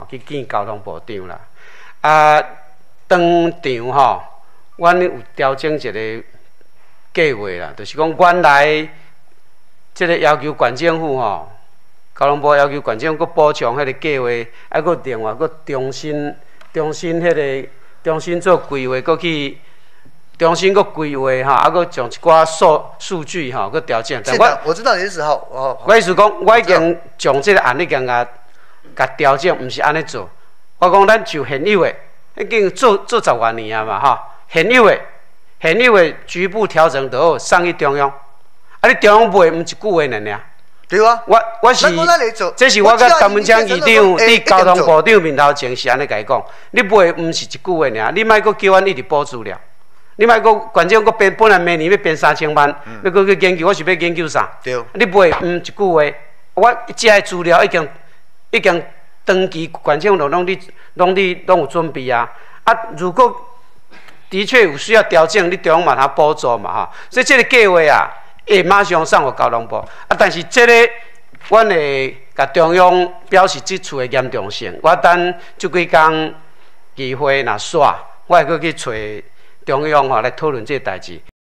去见交通部长啦。啊，当场吼，阮有调整一个计划啦，就是讲原来即个要求县政府吼，交通部要求县政府佮补偿迄个计划，还佮另外佮重新做规划，佮去。重新佮规划哈，啊，佮将一寡数据哈，佮调整。 县长，我知道你是10号哦。 我意思讲，我已经将这个案已经甲调整，毋是安尼做。我讲咱就现有的，已经做10多年啊嘛哈。现有的局部调整就好，送去中央。啊，你中央卖毋一句话尔。 对啊。 我是，这是我甲陈文强议长伫交通部长面头前是安尼甲伊讲，你卖毋是一句话尔，你莫佮叫阮一直补资料。你莫讲县政府编，本来明年要编3000万，要搁去研究，我是要研究啥？ 对。 你卖一句话，我这些资料已经长期县政府拢有准备啊。啊，如果的确有需要调整，你中央嘛他补助嘛哈。所以这个计划啊，会马上送互交通部。啊，但是这个阮会甲中央表示这次的严重性。我等这几天议会若煞，我会搁去找。中央来讨论这个代志。